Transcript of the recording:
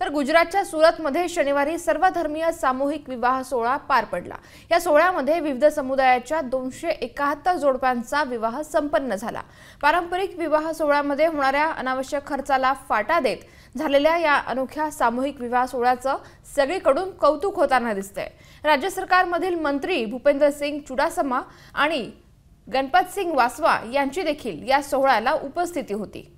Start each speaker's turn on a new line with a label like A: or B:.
A: तर गुजरातच्या सुरतमध्ये शनिवारी सर्वधर्मीय सामूहिक विवाह सोहळा पार पडला। या सोहळ्यामध्ये विविध समुदायाच्या 271 जोडप्यांचा विवाह संपन्न झाला। पारंपरिक विवाह सोहळ्यामध्ये होणाऱ्या अनावश्यक खर्चाला फाटा देत झालेल्या या अनोख्या सामूहिक विवाह सोहळ्याचं सगळीकडून कौतुक होताना दिसतंय। राज्य सरकारमधील मंत्री भूपेंद्र सिंग चुडासमा आणि गणपत सिंग वासवा यांची देखील या सोहळ्याला उपस्थिती होती।